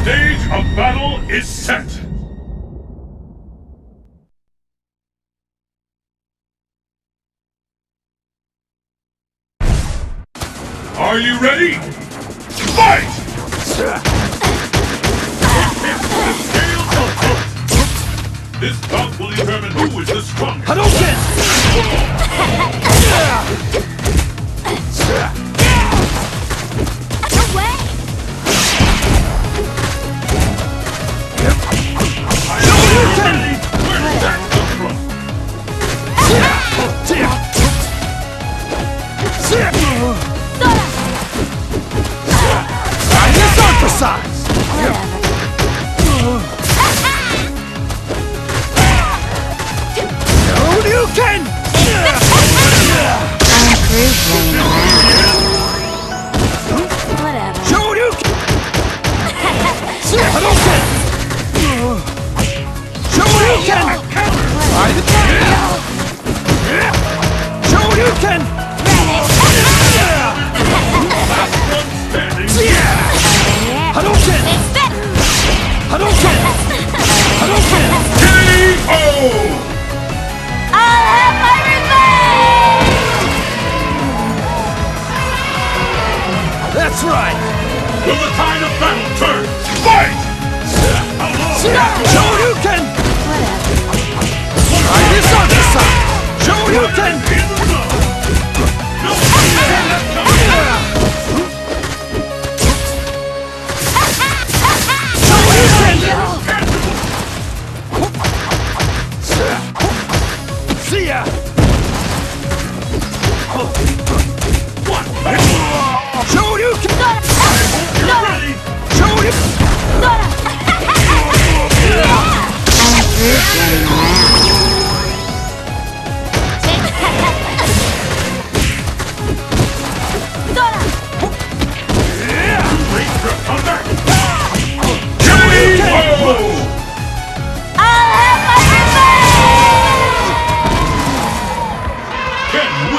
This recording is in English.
Stage of battle is set! Are you ready? Fight! This bout will determine who is the strongest. Hadouken! Away! Shoryuken! Where's that come from? This emphasize! Shoryuken! I'm through playing around. Whatever. Shoryuken! Hadouken! Shoryuken! Shoryuken! Hadouken! Hadouken! Hadouken! K.O. I'll have my revenge! That's right! Will the tide of battle turn? Fight! Shoryuken! Whatever. Try this other side! Shoryuken! See ya! Shoryuken! Shoryuken! I'm through playing around. Wait for a comeback! Shoryuken! K.O. I'll have my revenge! Can